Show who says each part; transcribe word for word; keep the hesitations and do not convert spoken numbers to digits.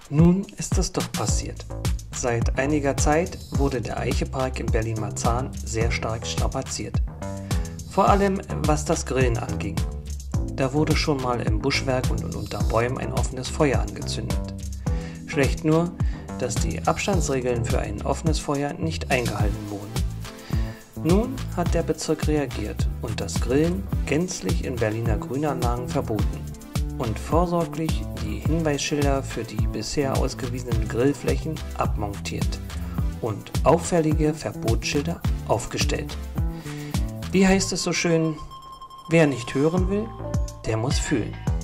Speaker 1: Nun ist es doch passiert. Seit einiger Zeit wurde der Eiche-Park in Berlin-Marzahn sehr stark strapaziert. Vor allem was das Grillen anging. Da wurde schon mal im Buschwerk und unter Bäumen ein offenes Feuer angezündet. Schlecht nur, dass die Abstandsregeln für ein offenes Feuer nicht eingehalten wurden. Nun hat der Bezirk reagiert und das Grillen gänzlich in Berliner Grünanlagen verboten und vorsorglich die Hinweisschilder für die bisher ausgewiesenen Grillflächen abmontiert und auffällige Verbotsschilder aufgestellt. Wie heißt es so schön, wer nicht hören will, der muss fühlen.